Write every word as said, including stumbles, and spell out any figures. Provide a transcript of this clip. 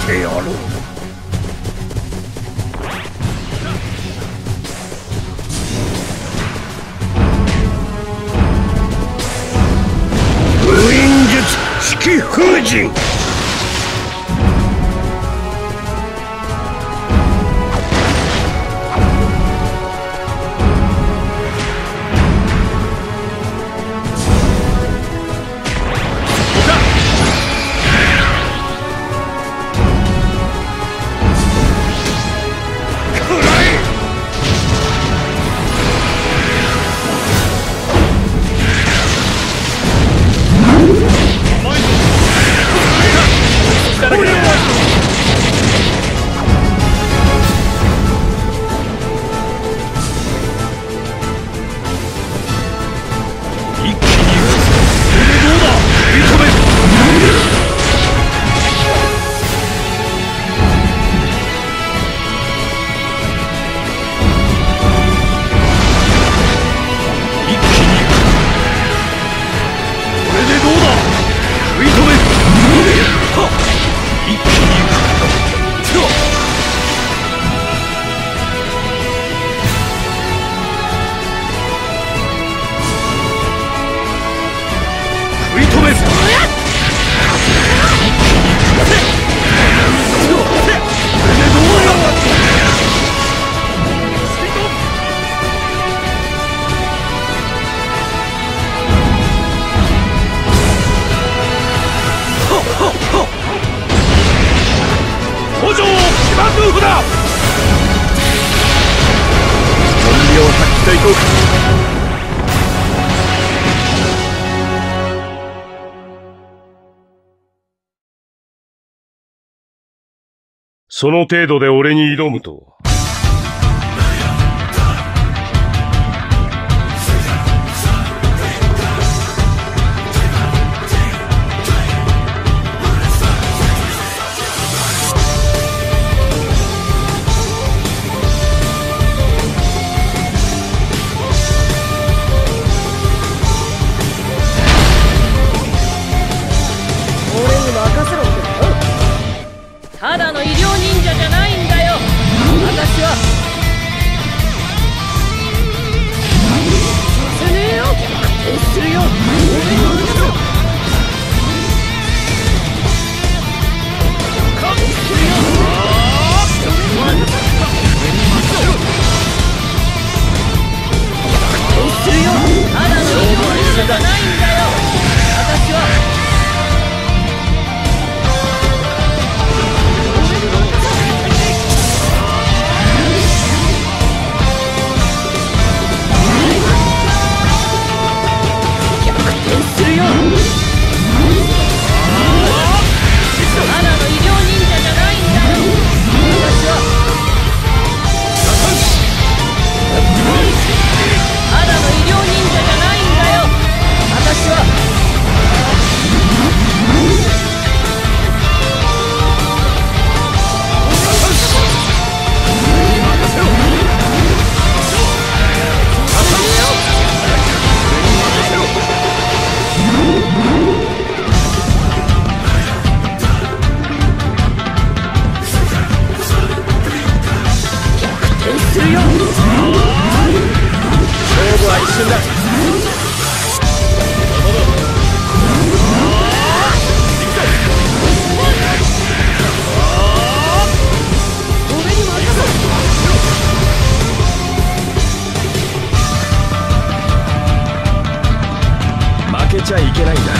てやろう。封印術式封刃。その程度で俺に挑むと。 ただの医療忍者じゃないんだよ、私は。させねえよ、逆転するよ。カッするよ。逆転するよ。ただの医療忍者じゃないんだよ、私は。するよ。ただの医療忍者じゃないんだよ、私は。ただの医療忍者じゃないんだよ、私は。するよ。勝負は一瞬だ。俺に任せろ。負けちゃいけないんだ。